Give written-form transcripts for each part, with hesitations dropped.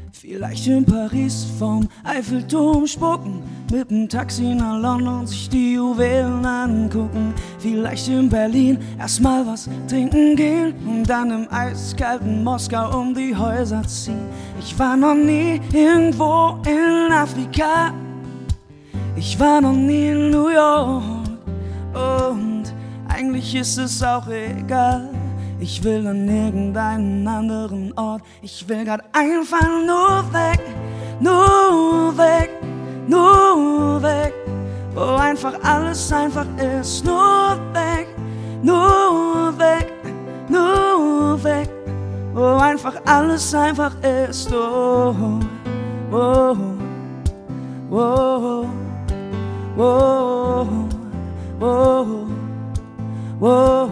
Vielleicht in Paris vom Eiffelturm spucken, mit dem Taxi nach London sich die Juwelen angucken. Vielleicht in Berlin erstmal was trinken gehen und dann im eiskalten Moskau um die Häuser ziehen. Ich war noch nie irgendwo in Afrika, ich war noch nie in New York und eigentlich ist es auch egal. Ich will an irgendeinen anderen Ort. Ich will grad einfach nur weg, nur weg, nur weg, wo einfach alles einfach ist. Nur weg, nur weg, nur weg, wo einfach alles einfach ist. Oh, oh, oh, oh, oh, oh, oh.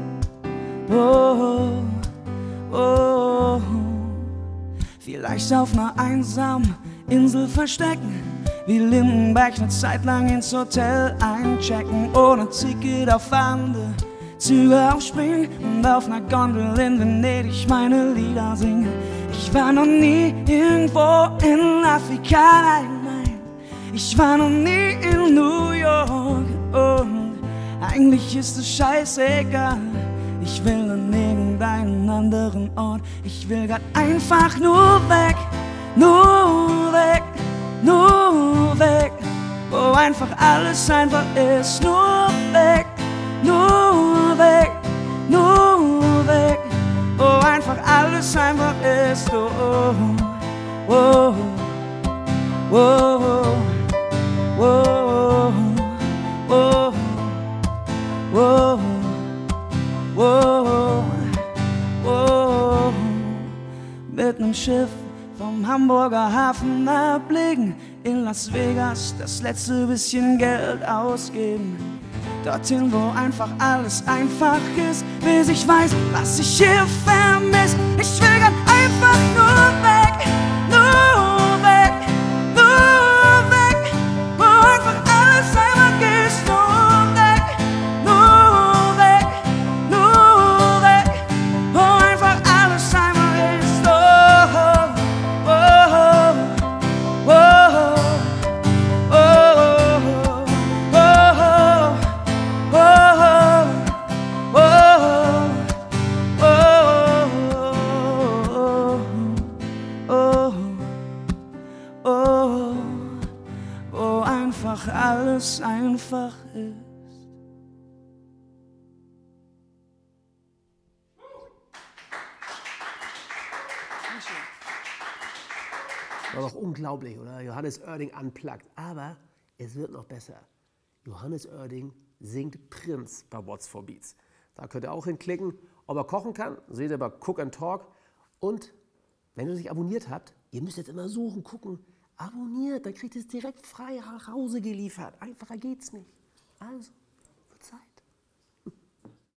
Oh, oh, oh. Vielleicht auf einer einsamen Insel verstecken, wie Lindenberg eine Zeit lang ins Hotel einchecken, ohne Ticket auf andere Züge aufspringen und auf einer Gondel in Venedig meine Lieder singen. Ich war noch nie irgendwo in Afrika, nein, nein. Ich war noch nie in New York und eigentlich ist es scheißegal. Ich will an irgendeinen anderen Ort. Ich will grad einfach nur weg, nur weg, nur weg, wo einfach alles einfach ist. Nur weg, nur weg, nur weg, wo einfach alles einfach ist. Oh, oh, oh, oh, oh, oh, oh, oh. Oh, oh, mit nem Schiff vom Hamburger Hafen erblicken, in Las Vegas das letzte bisschen Geld ausgeben. Dorthin, wo einfach alles einfach ist, bis ich weiß, was ich hier vermiss. Ich will grad einfach nur weg, nur weg, nur weg, wo einfach alles einfach ist. Nur weg, nur weg, nur weg, wo einfach alles einfach ist. Oh, oh, oh, oh, oh, wo einfach alles einfach ist. War doch unglaublich, oder? Johannes Oerding unplugged. Aber es wird noch besser. Johannes Oerding singt Prinz bei What's for Beats. Da könnt ihr auch hinklicken. Ob er kochen kann, seht ihr bei Cook and Talk. Und wenn ihr nicht abonniert habt, ihr müsst jetzt immer suchen, gucken. Abonniert, dann kriegt ihr es direkt frei nach Hause geliefert. Einfacher geht's nicht. Also.